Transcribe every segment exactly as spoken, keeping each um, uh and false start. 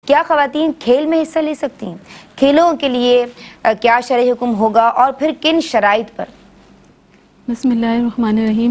کیا خواتین کھیل میں حصہ لے سکتی ہیں؟ کھیلوں کے لیے کیا شرعی حکم ہوگا اور پھر کن شرائط پر؟ بسم اللہ الرحمن الرحیم۔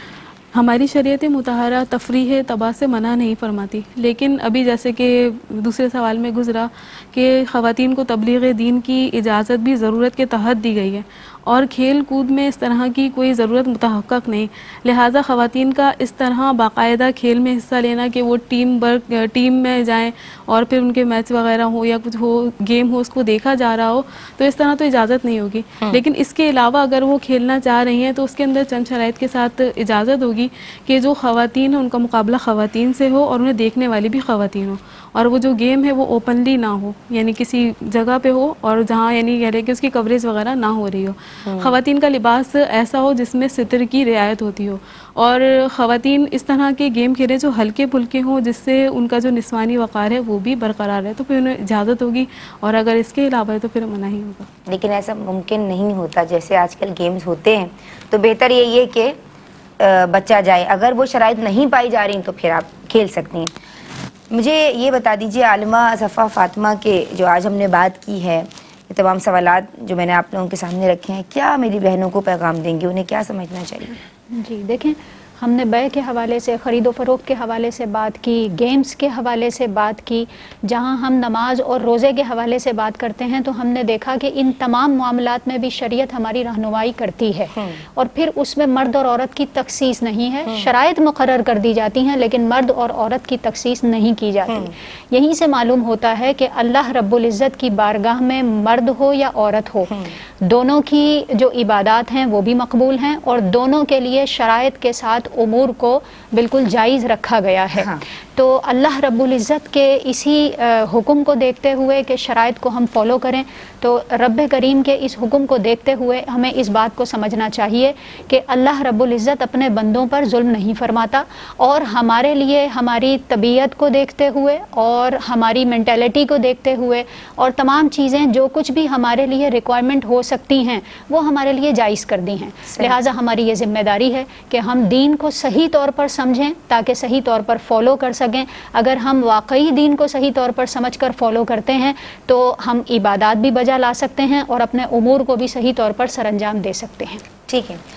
ہماری شریعت مطہرہ تفریح تباہ سے منع نہیں فرماتی، لیکن ابھی جیسے کہ دوسرے سوال میں گزرا کہ خواتین کو تبلیغ دین کی اجازت بھی ضرورت کے تحت دی گئی ہے، اور کھیل کود میں اس طرح کی کوئی ضرورت متحقق نہیں، لہٰذا خواتین کا اس طرح باقاعدہ کھیل میں حصہ لینا کہ وہ ٹیم ورک ٹیم میں جائیں اور پھر ان کے میچ وغیرہ ہو یا کچھ ہو گیم ہو اس کو دیکھا جا رہا ہو، تو اس طرح تو اجازت نہیں ہوگی۔ لیکن اس کے علاوہ اگر وہ کھیلنا چاہ رہی ہیں تو اس کے اندر چند شرائط کے ساتھ اجازت ہوگی کہ جو خواتین ہیں ان کا مقابلہ خواتین سے ہو اور انہیں دیکھنے والی بھی خواتین ہو، اور وہ جو گیم ہے وہ اوپنلی نہ ہو، یعنی کسی جگہ پہ ہو اور جہاں یعنی کہہ رہے کہ اس کی کوریج وغیرہ نہ ہو رہی ہو۔ خواتین کا لباس ایسا ہو جس میں ستر کی رعایت ہوتی ہو، اور خواتین اس طرح کے گیم کھیلیں جو ہلکے پھلکے ہوں جس سے ان کا جو نسوانی وقار ہے وہ بھی برقرار ہے، تو پھر انہیں اجازت ہوگی، اور اگر اس کے علاوہ ہے تو پھر منع ہی ہوگا۔ لیکن ایسا ممکن نہیں ہوتا، جیسے آج کل گیمز ہوتے ہیں تو بہتر یہی ہے کہ بچہ جائے، اگر وہ شرائط نہیں پائی جا رہی تو پھر آپ کھیل سکتی ہیں۔ مجھے یہ بتا دیجئے عالمہ صفا فاطمہ کے جو آج ہم نے بات کی ہے، یہ تمام سوالات جو میں نے آپ لوگوں کے سامنے رکھے ہیں، کیا میری بہنوں کو پیغام دیں گے، انہیں کیا سمجھنا چاہیے؟ جی دیکھیں، ہم نے بیع کے حوالے سے، خرید و فروخت کے حوالے سے بات کی، گیمز کے حوالے سے بات کی، جہاں ہم نماز اور روزے کے حوالے سے بات کرتے ہیں تو ہم نے دیکھا کہ ان تمام معاملات میں بھی شریعت ہماری رہنمائی کرتی ہے، اور پھر اس میں مرد اور عورت کی تخصیص نہیں ہے، شرائط مقرر کر دی جاتی ہیں لیکن مرد اور عورت کی تخصیص نہیں کی جاتی۔ یہیں سے معلوم ہوتا ہے کہ اللہ رب العزت کی بارگاہ میں مرد ہو یا عورت ہو، دونوں کی جو عبادات ہیں وہ بھی مقبول ہیں، اور دونوں کے لیے شرائط کے ساتھ امور کو بالکل جائز رکھا گیا ہے۔ تو اللہ رب العزت کے اسی حکم کو دیکھتے ہوئے کہ شرائط کو ہم فالو کریں، تو رب کریم کے اس حکم کو دیکھتے ہوئے ہمیں اس بات کو سمجھنا چاہیے کہ اللہ رب العزت اپنے بندوں پر ظلم نہیں فرماتا، اور ہمارے لیے ہماری طبیعت کو دیکھتے ہوئے اور ہماری مینٹلٹی کو دیکھتے ہوئے اور تمام چیزیں جو کچھ بھی ہمارے لیے ریکوائرمنٹ ہو سکتی ہیں وہ ہمارے لیے جائز کر دی ہیں۔ لہٰذا ہماری یہ ذمہ داری ہے کہ ہم دین کو صحیح طور پر سمجھیں تاکہ صحیح طور پر فالو کر سکیں۔ اگر ہم واقعی دین کو صحیح طور پر سمجھ کر فالو کرتے ہیں تو ہم عبادات بھی بجا لا سکتے ہیں اور اپنے امور کو بھی صحیح طور پر سر انجام دے سکتے ہیں۔ ٹھیک ہے۔